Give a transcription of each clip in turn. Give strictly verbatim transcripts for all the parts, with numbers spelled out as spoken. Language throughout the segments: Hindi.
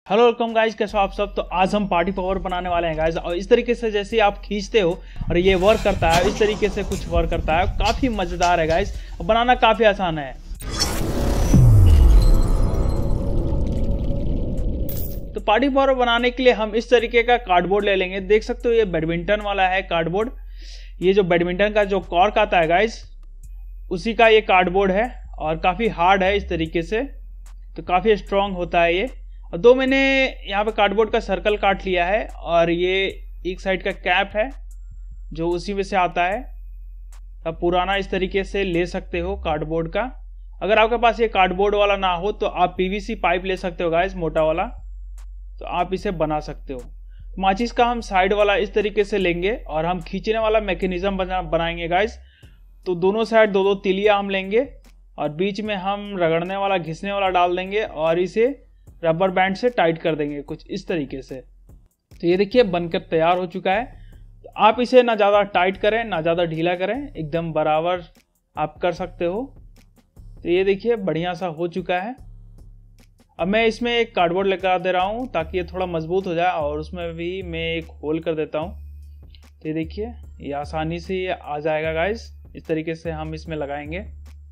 हेलो वेलकम गाइज, कैसे हो आप सब। तो आज हम पार्टी पावर बनाने वाले हैं गाइज, और इस तरीके से जैसे आप खींचते हो और ये वर्क करता है, इस तरीके से कुछ वर्क करता है। काफ़ी मज़ेदार है गाइज, बनाना काफ़ी आसान है। तो पार्टी पावर बनाने के लिए हम इस तरीके का कार्डबोर्ड ले लेंगे। देख सकते हो ये बैडमिंटन वाला है कार्डबोर्ड। ये जो बैडमिंटन का जो कॉर्क आता है गाइज, उसी का ये कार्डबोर्ड है और काफ़ी हार्ड है इस तरीके से, तो काफ़ी स्ट्रॉन्ग होता है ये। और दो मैंने यहाँ पे कार्डबोर्ड का सर्कल काट लिया है, और ये एक साइड का कैप है जो उसी में से आता है। अब पुराना इस तरीके से ले सकते हो कार्डबोर्ड का। अगर आपके पास ये कार्डबोर्ड वाला ना हो तो आप पीवीसी पाइप ले सकते हो गाइस, मोटा वाला, तो आप इसे बना सकते हो। माचिस का हम साइड वाला इस तरीके से लेंगे और हम खींचने वाला मैकेनिज्म बना बनाएंगे गाइस। तो दोनों साइड दो दो तिलिया हम लेंगे और बीच में हम रगड़ने वाला घिसने वाला डाल देंगे और इसे रबर बैंड से टाइट कर देंगे कुछ इस तरीके से। तो ये देखिए बनकर तैयार हो चुका है। तो आप इसे ना ज़्यादा टाइट करें ना ज़्यादा ढीला करें, एकदम बराबर आप कर सकते हो। तो ये देखिए बढ़िया सा हो चुका है। अब मैं इसमें एक कार्डबोर्ड लगा दे रहा हूँ ताकि ये थोड़ा मजबूत हो जाए, और उसमें भी मैं एक होल कर देता हूँ। तो ये देखिए ये आसानी से ये आ जाएगा गाइस। इस तरीके से हम इसमें लगाएंगे।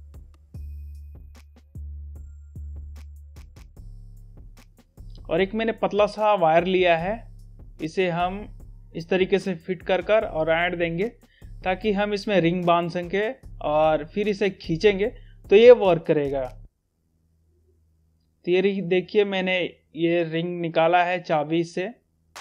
और एक मैंने पतला सा वायर लिया है, इसे हम इस तरीके से फिट कर कर और ऐड देंगे ताकि हम इसमें रिंग बांध सकें, और फिर इसे खींचेंगे तो ये वर्क करेगा। तो ये देखिए मैंने ये रिंग निकाला है चाबी से।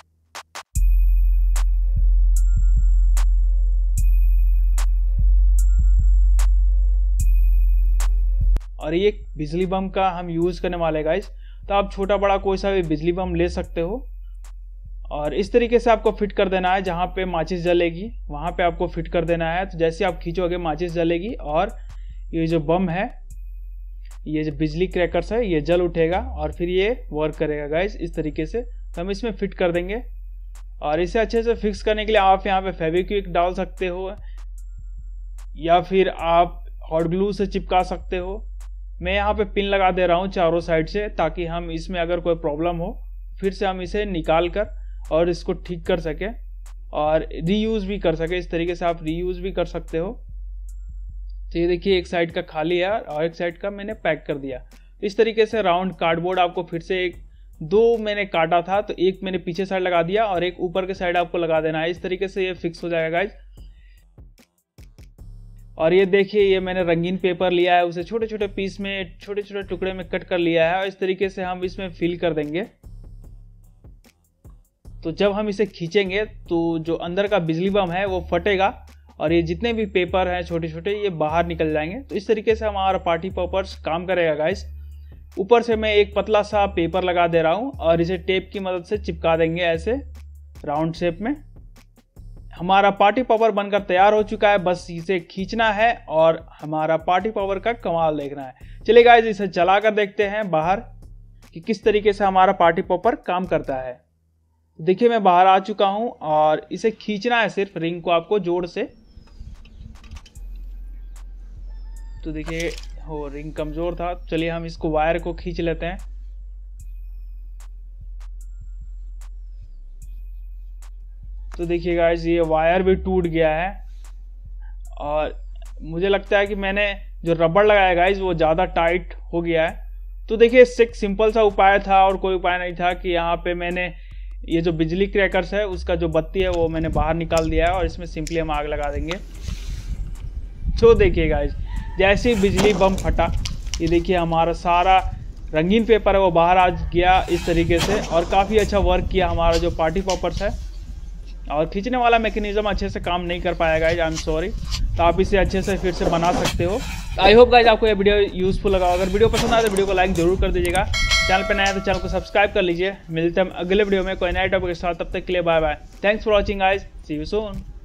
और ये बिजली बम का हम यूज करने वाले गाइस, तो आप छोटा बड़ा कोई सा भी बिजली बम ले सकते हो। और इस तरीके से आपको फिट कर देना है, जहाँ पे माचिस जलेगी वहाँ पे आपको फिट कर देना है। तो जैसे आप खींचोगे माचिस जलेगी और ये जो बम है, ये जो बिजली क्रैकर्स है, ये जल उठेगा और फिर ये वर्क करेगा गाइस इस तरीके से। तो हम इसमें फिट कर देंगे। और इसे अच्छे से फिक्स करने के लिए आप यहाँ पे फेविक्विक डाल सकते हो या फिर आप हॉट ग्लू से चिपका सकते हो। मैं यहाँ पे पिन लगा दे रहा हूँ चारों साइड से, ताकि हम इसमें अगर कोई प्रॉब्लम हो फिर से हम इसे निकाल कर और इसको ठीक कर सके और रीयूज़ भी कर सके। इस तरीके से आप रीयूज़ भी कर सकते हो। तो ये देखिए एक साइड का खाली है और एक साइड का मैंने पैक कर दिया। इस तरीके से राउंड कार्डबोर्ड आपको फिर से एक दो मैंने काटा था, तो एक मैंने पीछे साइड लगा दिया और एक ऊपर के साइड आपको लगा देना है। इस तरीके से ये फिक्स हो जाएगा गाइज। और ये देखिए ये मैंने रंगीन पेपर लिया है, उसे छोटे छोटे पीस में छोटे छोटे टुकड़े में कट कर लिया है और इस तरीके से हम इसमें फिल कर देंगे। तो जब हम इसे खींचेंगे तो जो अंदर का बिजली बम है वो फटेगा और ये जितने भी पेपर हैं छोटे छोटे ये बाहर निकल जाएंगे। तो इस तरीके से हमारा पार्टी पॉपर्स काम करेगा गाइस। ऊपर से मैं एक पतला सा पेपर लगा दे रहा हूँ और इसे टेप की मदद से चिपका देंगे ऐसे राउंड शेप में। हमारा पार्टी पावर बनकर तैयार हो चुका है, बस इसे खींचना है और हमारा पार्टी पावर का कमाल देखना है। चलिए गाइस इसे चला कर देखते हैं बाहर कि किस तरीके से हमारा पार्टी पावर काम करता है। देखिए मैं बाहर आ चुका हूं और इसे खींचना है सिर्फ रिंग को आपको जोड़ से। तो देखिए हो रिंग कमजोर था, चलिए हम इसको वायर को खींच लेते हैं। तो देखिए गाइस ये वायर भी टूट गया है और मुझे लगता है कि मैंने जो रबड़ लगाया गाइस वो ज़्यादा टाइट हो गया है। तो देखिए इससे एक सिंपल सा उपाय था और कोई उपाय नहीं था कि यहाँ पे मैंने ये जो बिजली क्रैकर्स है उसका जो बत्ती है वो मैंने बाहर निकाल दिया है और इसमें सिंपली हम आग लगा देंगे। तो देखिए गाइस जैसे ही बिजली बम फटा, ये देखिए हमारा सारा रंगीन पेपर है वो बाहर आ गया इस तरीके से, और काफ़ी अच्छा वर्क किया हमारा जो पार्टी पॉपर्स है। और खींचने वाला मैकेनिज्म अच्छे से काम नहीं कर पाया गाइज, आई एम सॉरी। तो आप इसे अच्छे से फिर से बना सकते हो। आई होप गाइज आपको ये वीडियो यूजफुल लगा। अगर वीडियो पसंद आए तो वीडियो को लाइक जरूर कर दीजिएगा। चैनल पर नया है तो चैनल को सब्सक्राइब कर लीजिए। मिलते हैं अगले वीडियो में कोई नया टॉपिक के साथ, तब तक के लिए bye bye. Thanks for watching guys, see you soon.